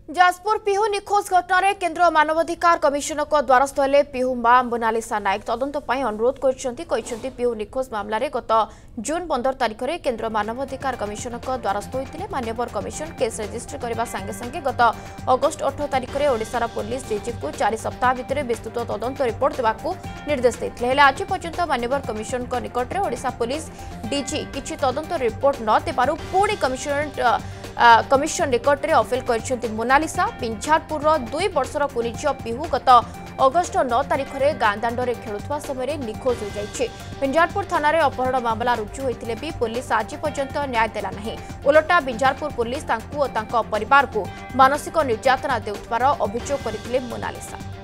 जाजपुर पिहू निखोज घटन केन्द्र मानवाधिकार कमिशन को द्वारस्थ हेले पिहू मां मोनालिसा नायक तदंत अनुरोध कर पिहू निखोज मामलें गत जून 15 तारिख में केन्द्र मानवाधिकार कमिशन को द्वारस्थ होते मान्यवर कमिशन केस रेजिस्टर करने संगे संगे गत अगस्ट 18 तारिख में ओडिशार पुलिस डीजी को 4 सप्ताह भितर विस्तृत तदंत रिपोर्ट देवाक निर्देश देते हैं। आज पर्यंत मान्यवर कमिशन निकट में ओडिशा पुलिस डीजी किसी तदंत रिपोर्ट न देबारु पुणी कमिशन निकट में अपिल कर मोनालिसा पिंझारपुर 2 वर्षर कुनी झील पिहू गत अगस्ट 9 तारिख में गाँ दाण्ड खेलुवा समय निखोज हो जाइए। पिंझारपुर थाना अपहरण मामला रुजु होते भी पुलिस आज पर्यंत न्याय देला नहीं। उलटा पिंझारपुर पुलिस परिवार को मानसिक निर्यातना देउथिबार अभियोग करथिले मोनालिसा।